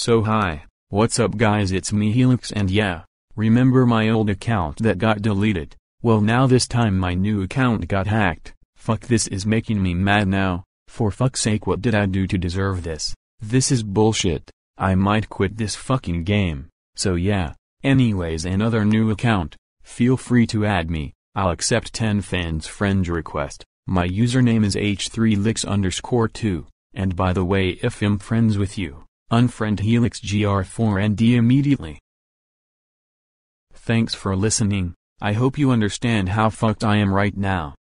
So hi, what's up guys, it's me Helix, and yeah, remember my old account that got deleted? Well, now this time my new account got hacked. Fuck, this is making me mad now. For fuck's sake, what did I do to deserve this? This is bullshit. I might quit this fucking game. So yeah, anyways, another new account. Feel free to add me. I'll accept 10 fans friend request. My username is h3lix_2. And by the way, if I'm friends with you, unfriend HelixGR4ND immediately. Thanks for listening. I hope you understand how fucked I am right now.